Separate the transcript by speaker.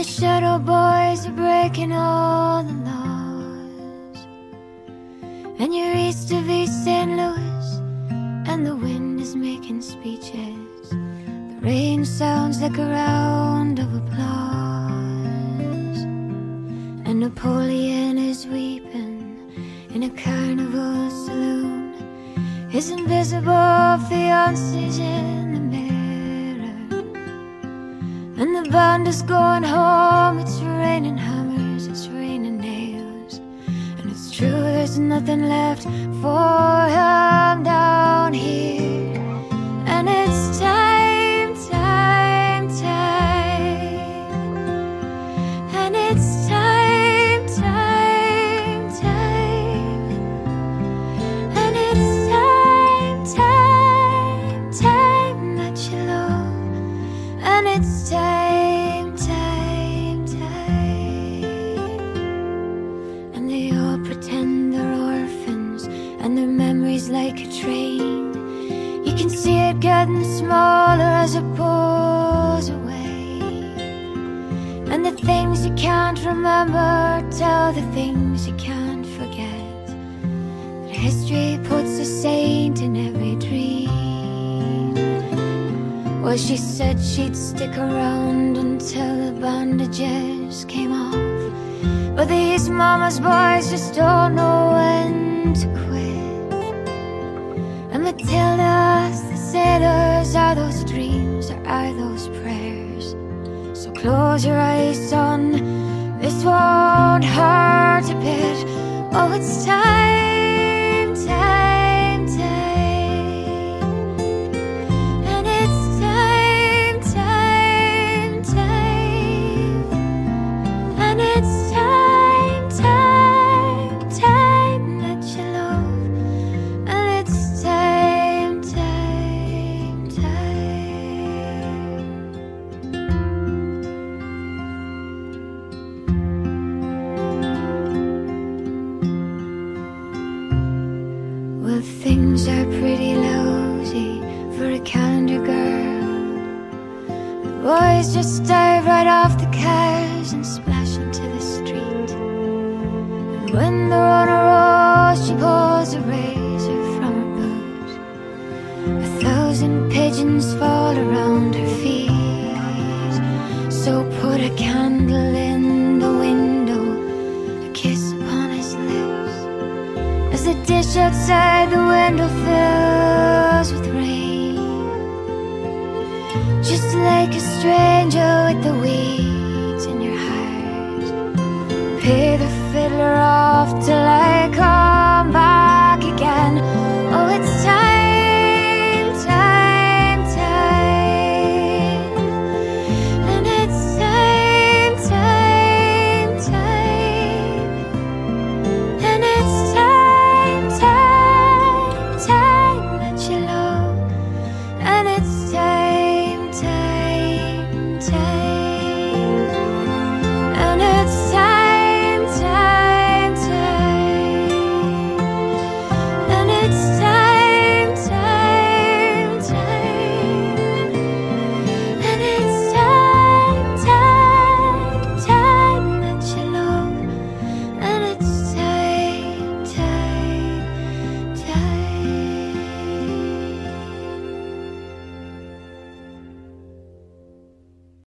Speaker 1: the shuttle boys are breaking all the laws, and you're east of East St. Louis, and the wind is making speeches. The rain sounds like a round of applause, and Napoleon is weeping in a carnival saloon. His invisible fiance's in the mirror, and the band is going home. It's raining hammers, it's raining nails, and it's true, there's nothing left for him down here. And it's time, time, time, and it's time, time, time, and it's time, time, time that you love, and it's time, time, time. And they all pretend they're orphans, and their memories like a train. You can see it getting smaller as it pulls away, and the things you can't remember tell the things you can't forget. That history puts a saint in every dream. Well, she said she'd stick around until the bandages came off, but these mama's boys just don't know when to quit. And Matilda's the sailors, are those dreams or are those prayers? So close your eyes, son, this won't hurt a bit. Oh, it's time, time, time, and it's time, time, time, and it's time, time, time that you love, and it's time, time, time. Well, things are pretty lousy for a calendar girl. The boys just dive right off the cars and splash into the street. And when they're on a roll, she pulls a razor from her boot. 1,000 pigeons fall around her feet. So put a candle in the window, a kiss upon his lips, as the dish outside the window fills with rain. Just like a stranger with the weeds in your